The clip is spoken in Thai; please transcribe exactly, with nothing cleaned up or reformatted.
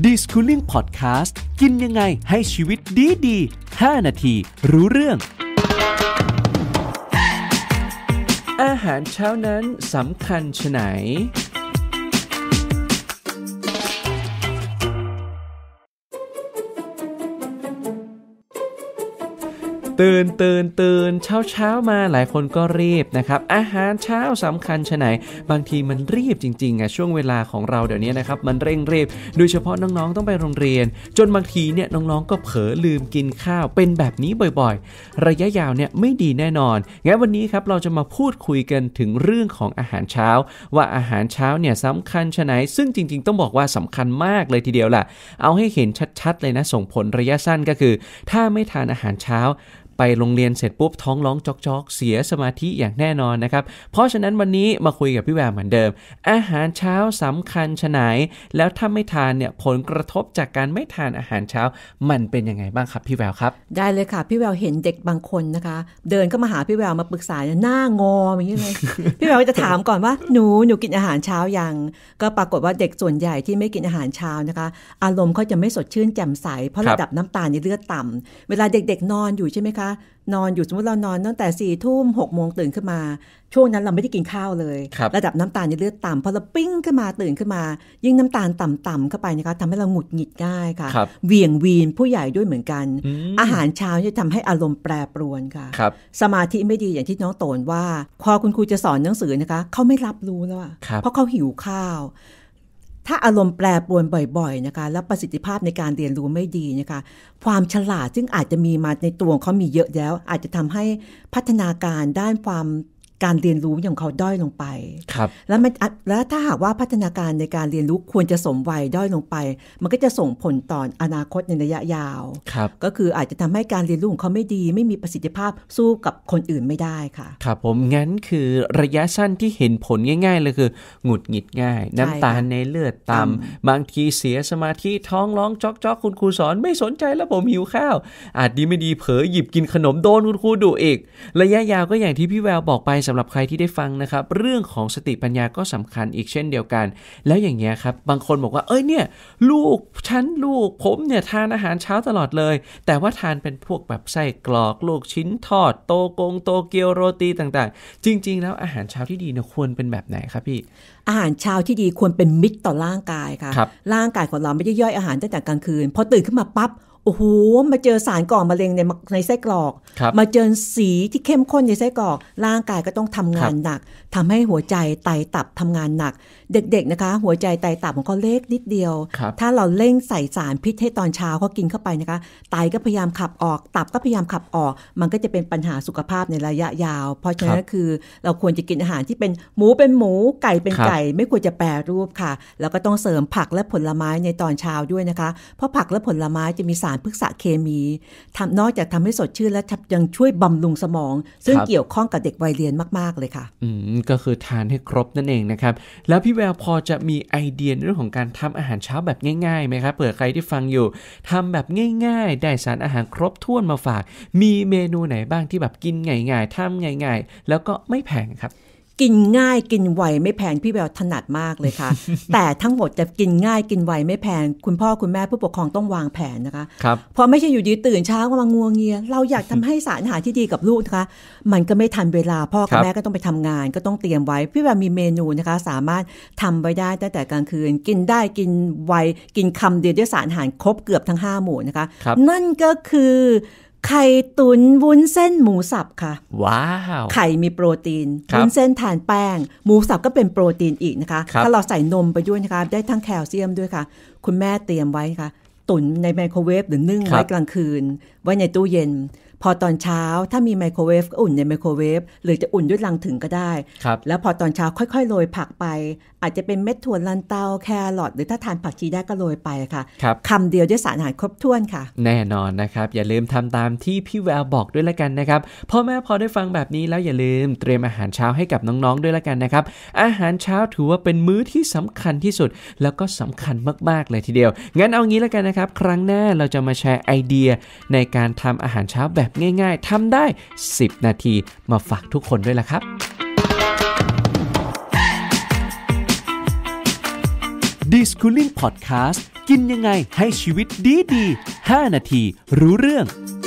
Deschooling Podcast กินยังไงให้ชีวิตดีดีห้านาทีรู้เรื่องอาหารเช้านั้นสำคัญไฉนตื่นตื่นตื่นเช้าเช้ามาหลายคนก็รีบนะครับอาหารเช้าสำคัญไฉนบางทีมันรีบจริงๆอ่ะช่วงเวลาของเราเดี๋ยวนี้นะครับมันเร่งรีบโดยเฉพาะน้องๆต้องไปโรงเรียนจนบางทีเนี่ยน้องๆก็เผลอลืมกินข้าวเป็นแบบนี้บ่อยๆระยะยาวเนี่ยไม่ดีแน่นอนงั้นวันนี้ครับเราจะมาพูดคุยกันถึงเรื่องของอาหารเช้าว่าอาหารเช้าเนี่ยสำคัญไฉนซึ่งจริงๆต้องบอกว่าสำคัญมากเลยทีเดียวล่ะเอาให้เห็นชัดๆเลยนะส่งผลระยะสั้นก็คือถ้าไม่ทานอาหารเช้าไปโรงเรียนเสร็จปุ๊บท้องร้องจอกๆเสียสมาธิอย่างแน่นอนนะครับเพราะฉะนั้นวันนี้มาคุยกับพี่แววเหมือนเดิมอาหารเช้าสำคัญไฉนแล้วถ้าไม่ทานเนี่ยผลกระทบจากการไม่ทานอาหารเช้ามันเป็นยังไงบ้างครับพี่แววครับได้เลยค่ะพี่แววเห็นเด็กบางคนนะคะเดินเข้ามาหาพี่แววมาปรึกษาหน้างออย่างนี้เลย พี่แววจะถามก่อนว่าหนูหนูกินอาหารเช้ายังก็ปรากฏว่าเด็กส่วนใหญ่ที่ไม่กินอาหารเช้านะคะอารมณ์เขาจะไม่สดชื่นแจ่มใสเพราะระดับน้ำตาลในเลือดต่ำเวลาเด็กๆนอนอยู่ใช่ไหมคะนอนอยู่สมมติเรานอนตั้งแต่สี่ทุ่มหกโมงตื่นขึ้นมาช่วงนั้นเราไม่ได้กินข้าวเลย ร, ระดับน้ำตาลในเลือดต่ำพอเราปิ้งขึ้นมาตื่นขึ้นมายิ่งน้ำตาลต่ำๆเข้าไปนะคะทำให้เราหงุดหงิดง่ายค่ะเวียงวีนผู้ใหญ่ด้วยเหมือนกัน อ, อาหารเช้าจะทำให้อารมณ์แปรปรวนค่ะสมาธิไม่ดีอย่างที่น้องโตนว่าพอคุณครูจะสอนหนังสือนะคะเขาไม่รับรู้แล้วเพราะเขาหิวข้าวถ้าอารมณ์แปรปรวนบ่อยๆนะคะแล้วประสิทธิภาพในการเรียนรู้ไม่ดีนะคะความฉลาดซึ่งอาจจะมีมาในตัวเขามีเยอะแล้วอาจจะทำให้พัฒนาการด้านความการเรียนรู้ของเขาด้อยลงไปแล้วมันแล้วถ้าหากว่าพัฒนาการในการเรียนรู้ควรจะสมวัยด้อยลงไปมันก็จะส่งผลต่ออนาคตในระยะยาวก็คืออาจจะทำให้การเรียนรู้ของเขาไม่ดีไม่มีประสิทธิภาพสู้กับคนอื่นไม่ได้ค่ะครับผมงั้นคือระยะสั้นที่เห็นผลง่ายๆเลยคือหงุดหงิดง่ายน้ำตาลในเลือดต่ำบางทีเสียสมาธิท้องร้องจ๊อกๆคุณครูสอนไม่สนใจแล้วผมหิวข้าวอาจดีไม่ดีเผลอหยิบกินขนมโดนคุณครูดุอีกระยะยาวก็อย่างที่พี่แววบอกไปสำหรับใครที่ได้ฟังนะครับเรื่องของสติปัญญาก็สำคัญอีกเช่นเดียวกันแล้วอย่างเงี้ยครับบางคนบอกว่าเอ้ยเนี่ยลูกฉันลูกผมเนี่ยทานอาหารเช้าตลอดเลยแต่ว่าทานเป็นพวกแบบไส้กรอกลูกชิ้นทอดโตกงโตเกียวโรตีต่างๆจริงๆแล้วอาหารเช้าที่ดีเนี่ยควรเป็นแบบไหนครับพี่อาหารเช้าที่ดีควรเป็นมิตรต่อร่างกายค่ะร่างกายของเราไม่ได้ย่อยอาหารตั้งแต่กลางคืนพอตื่นขึ้นมาปั๊บโอ้โหมาเจอสารก่อมะเร็งในในไส้กรอกมาเจอสีที่เข้มข้นในไส้กรอกร่างกายก็ต้องทำงานหนักทำให้หัวใจไตตับทำงานหนักเด็กๆนะคะหัวใจไตตับของเขาเล็กนิดเดียวถ้าเราเร่งใส่สารพิษให้ตอนเช้าเขากินเข้าไปนะคะไตก็พยายามขับออกตับก็พยายามขับออกมันก็จะเป็นปัญหาสุขภาพในระยะยาวเพราะฉะนั้นคือเราควรจะกินอาหารที่เป็นหมูเป็นหมูไก่เป็นไก่ไม่ควรจะแปรรูปค่ะแล้วก็ต้องเสริมผักและผลไม้ในตอนเช้าด้วยนะคะเพราะผักและผลไม้จะมีสารพฤกษเคมีทำนอกจากทำให้สดชื่นและยังช่วยบำรุงสมองซึ่งเกี่ยวข้องกับเด็กวัยเรียนมากๆเลยค่ะอืมก็คือทานให้ครบนั่นเองนะครับแล้วพี่แววพอจะมีไอเดียในเรื่องของการทำอาหารเช้าแบบง่ายๆไหมครับเผื่อใครที่ฟังอยู่ทำแบบง่ายๆได้สารอาหารครบถ้วนมาฝากมีเมนูไหนบ้างที่แบบกินง่ายๆทำง่ายๆแล้วก็ไม่แพงครับกินง่ายกินไวไม่แพงพี่แววถนัดมากเลยค่ะ แต่ทั้งหมดจะกินง่ายกินไวไม่แพงคุณพ่อคุณแม่ผู้ปกครองต้องวางแผนนะคะเพราะไม่ใช่อยู่ดีตื่นเช้าก็มางัวเงียเราอยากทำให้สารอาหารที่ดีกับลูกนะคะมันก็ไม่ทันเวลาพ่อกับแม่ก็ต้องไปทำงานก็ต้องเตรียมไว้พี่แววมีเมนูนะคะสามารถทำไว้ได้ตั้งแต่กลางคืนกินได้กินไวกินคำเดียวด้วยสารอาหารครบเกือบทั้งห้าหมู่นะคะนั่นก็คือไข่ตุ๋นวุ้นเส้นหมูสับค่ะว้าวไข่มีโปรตีนวุ้นเส้นทานแป้งหมูสับก็เป็นโปรตีนอีกนะคะถ้าเราใส่นมไปด้วยนะคะได้ทั้งแคลเซียมด้วยค่ะคุณแม่เตรียมไว้ค่ะตุ๋นในไมโครเวฟหรือนึ่งไว้กลางคืนไว้ในตู้เย็นพอตอนเช้าถ้ามีไมโครเวฟก็อุ่นในไมโครเวฟหรือจะอุ่นด้วยลังถึงก็ได้แล้วพอตอนเช้าค่อยๆโรยผักไปอาจจะเป็นเม็ดถั่วลันเตาแครอทหรือถ้าทานผักชีได้ก็โรยไปค่ะคำเดียวด้วยสารอาหารครบถ้วนค่ะแน่นอนนะครับอย่าลืมทำตามที่พี่แววบอกด้วยละกันนะครับพ่อแม่พอได้ฟังแบบนี้แล้วอย่าลืมเตรียมอาหารเช้าให้กับน้องๆด้วยละกันนะครับอาหารเช้าถือว่าเป็นมื้อที่สำคัญที่สุดแล้วก็สำคัญมากๆเลยทีเดียวงั้นเอางี้ละกันนะครับครั้งหน้าเราจะมาแชร์ไอเดียในการทำอาหารเช้าแบบง่ายๆทำได้สิบนาทีมาฝากทุกคนด้วยละครับ Dischooling Podcast กินยังไงให้ชีวิตดีๆห้านาทีรู้เรื่อง